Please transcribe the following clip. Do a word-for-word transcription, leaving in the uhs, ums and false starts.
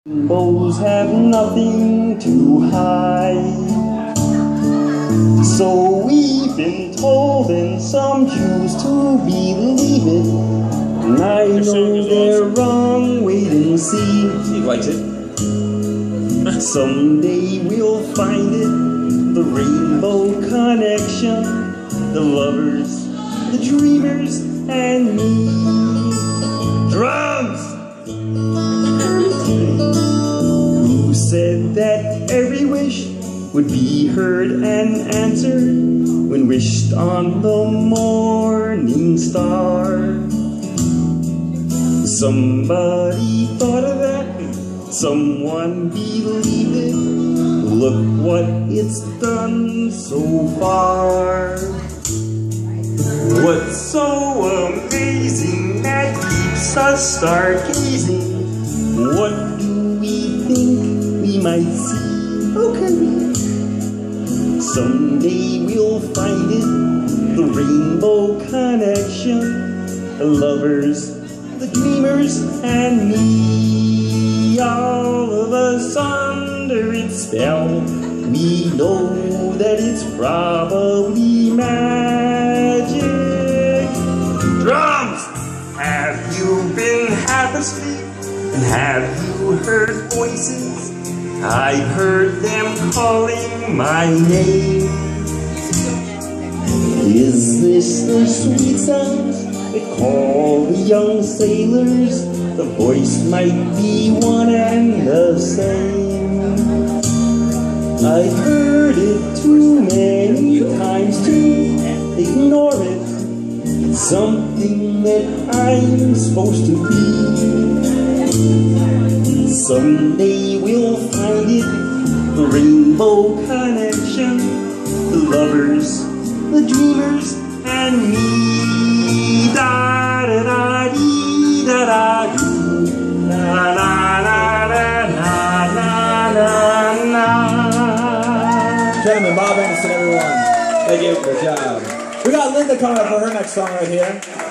Rainbows have nothing to hide, so we've been told, and some choose to believe it. And I know they're wrong, wait and see. He likes it. Someday we'll find it, the rainbow connection, the lovers, the dreamers, and me. Drums! Who said that every wish would be heard and answered when wished on the morning star? Somebody thought of that, someone believed it. Look what it's done so far. What's so amazing that keeps us stargazing? What do we think we might see? Okay. Someday we'll find it, the rainbow connection, the lovers, the dreamers, and me. All of us under its spell, we know that it's probably magic. Drums! Have you been half asleep? And have you heard voices? I've heard them calling my name. Is this the sweet sound they call the young sailors? The voice might be one and the same. I've heard it too many times to ignore it. It's something that I'm supposed to be. Someday we'll find it, the rainbow connection, the lovers, the dreamers, and me. Da da da dee da da doo. Na na na na na na na. Gentlemen, Bob Anderson, everyone. Thank you. Good job. We got Linda coming up for her next song right here.